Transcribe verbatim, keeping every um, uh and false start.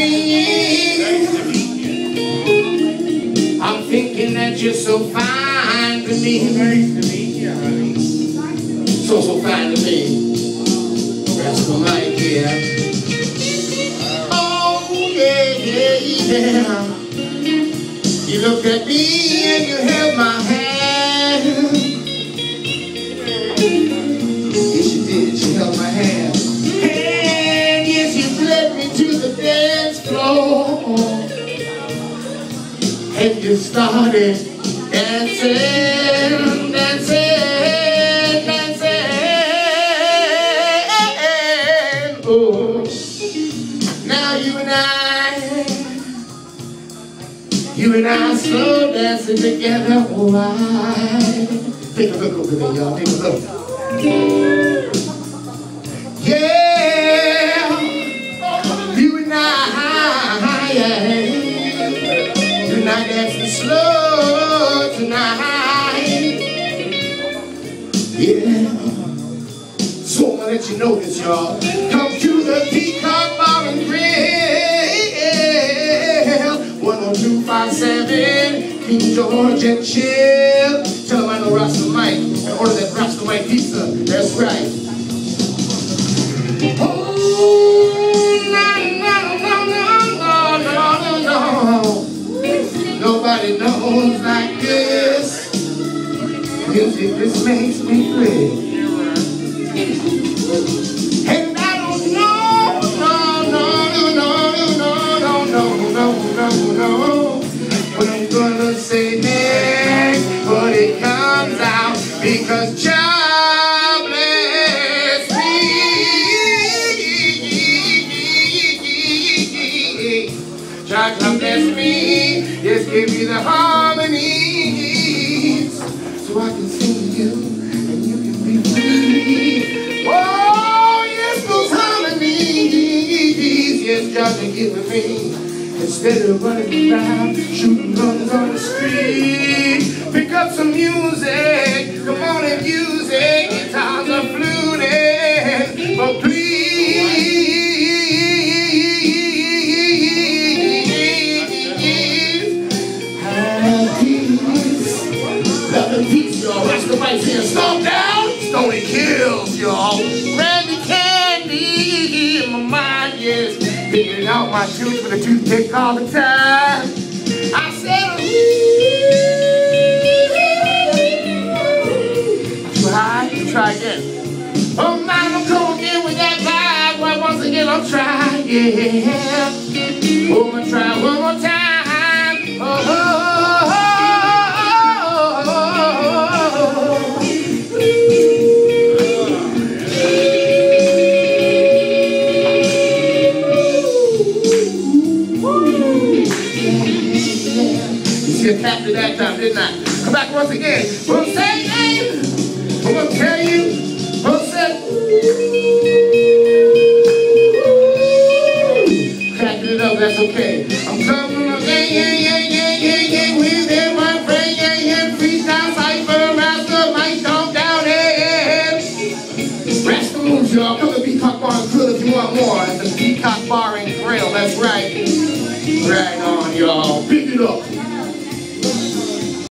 I'm thinking that you're so fine to me. So, so fine to me. That's the mic here. Oh, yeah, yeah, yeah. You looked at me and you held my hand. Yes, you did. You held my hand. And yes, you led me to the dance floor. And you started dancing, dancing, dancing. Oh, now you and I, you and I slow dancing together. Why? Take a look over there, y'all. Take a look. Yeah, you and I, yeah. Tonight, dancing slow tonight. Yeah. So I'm gonna let you know this, y'all. Come to the Peacock Bar and Grill, one oh two five seven King George and Chill. Tell them I know Rasta Mike and order that Rasta Mike pizza. That's right. Oh, no, no, no, no, no, no, no. Nobody knows like this. Music just makes me play. And I don't know, no, no, no, no, no, no, no, no, no, what I'm gonna say next, but it comes out because God bless me. God bless me. Just give me the harmonies so I can sing to you and you can be free. Oh, yes, those harmonies. Yes, God can give me. Instead of running around, shooting guns on the street. Pick up some music. Come on and use it. Guitars are fluting. But please, stomp down, Stony kills, y'all. Randy Candy in my mind, yes. Figuring out my tooth with a toothpick all the time. I said, try, try again. Oh, man, I'm coming again with that vibe. Well, once again, I'll try, yeah. Oh, I'm gonna try one more time. Oh, oh, oh, oh. I tapped it that time, didn't I? Come back once again. We'll say, hey, I'm gonna tell you, we'll say, cracking it up, that's okay.